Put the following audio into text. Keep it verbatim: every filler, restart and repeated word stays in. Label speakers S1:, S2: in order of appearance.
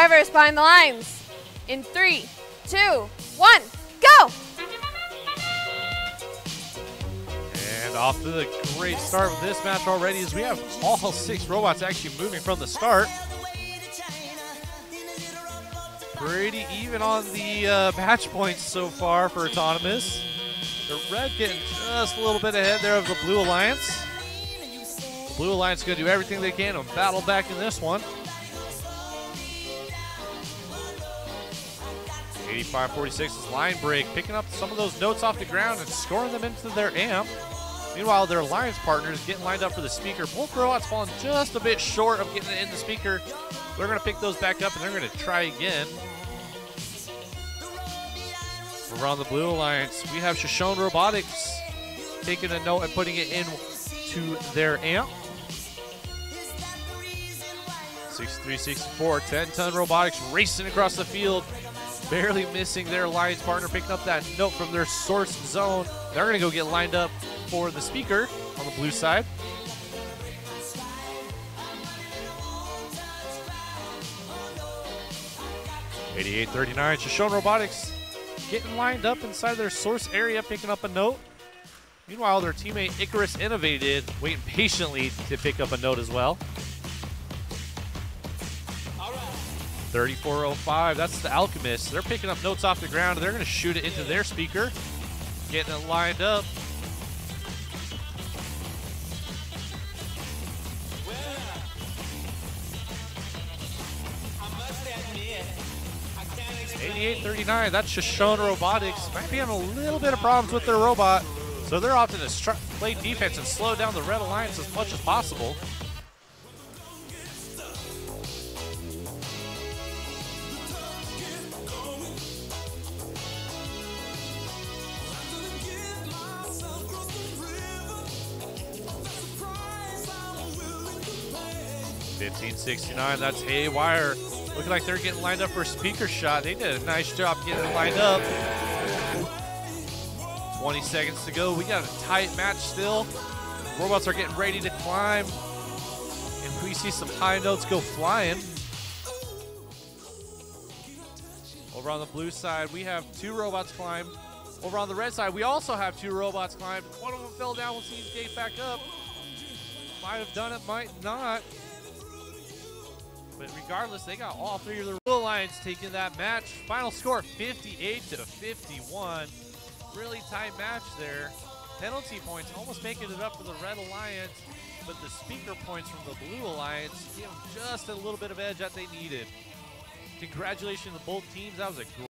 S1: Survivors behind the lines. In three, two, one, go!
S2: And off to the great start with this match already, as we have all six robots actually moving from the start. Pretty even on the uh, match points so far for Autonomous. The red getting just a little bit ahead there of the Blue Alliance. The Blue Alliance is going to do everything they can to battle back in this one. eighty-five forty-six's line break, picking up some of those notes off the ground and scoring them into their amp. Meanwhile, their alliance partners getting lined up for the speaker. Both robots falling just a bit short of getting it in the speaker. They're going to pick those back up and they're going to try again. Over on the Blue Alliance, we have Shoshone Robotics taking a note and putting it into their amp. sixty-three sixty-four, ten-ton Robotics racing across the field, barely missing their alliance partner, picking up that note from their source zone. They're going to go get lined up for the speaker on the blue side. eighty-eight thirty-nine, Shoshone Robotics getting lined up inside their source area, picking up a note. Meanwhile, their teammate Icarus Innovated waiting patiently to pick up a note as well. thirty-four oh five, that's the Alchemist. They're picking up notes off the ground. They're going to shoot it into their speaker, getting it lined up. eighty-eight thirty-nine, that's Shoshone Robotics. Might be having a little bit of problems with their robot, so they're opting to play defense and slow down the Red Alliance as much as possible. fifteen sixty-nine, that's Haywire. Looking like they're getting lined up for a speaker shot. They did a nice job getting it lined up. twenty seconds to go. We got a tight match still. Robots are getting ready to climb. And we see some high notes go flying. Over on the blue side, we have two robots climb. Over on the red side, we also have two robots climb. One of them fell down. We'll see him gate back up. Might have done it, might not. But regardless, they got all three of the Blue Alliance taking that match. Final score, fifty-eight to fifty-one. Really tight match there. Penalty points almost making it up for the Red Alliance, but the speaker points from the Blue Alliance give them just a little bit of edge that they needed. Congratulations to both teams. That was a great